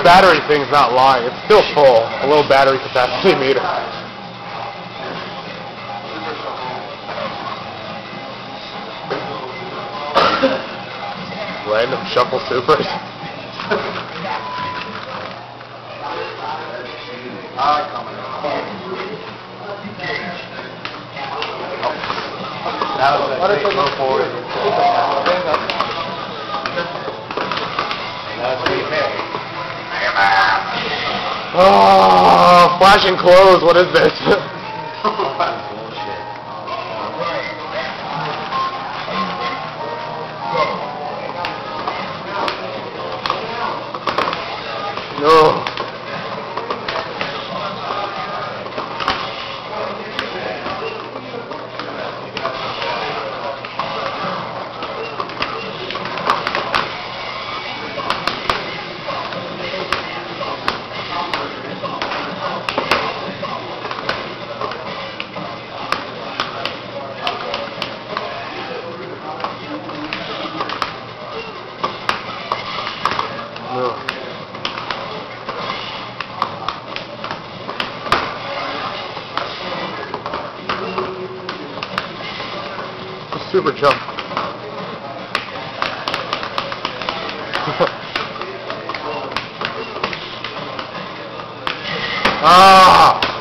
battery thing's not lying. It's still full. A little battery capacity meter. Random shuffle supers. That was a great go forward. Oh, flashing clothes. What is this? No. No. Super jump. Ah!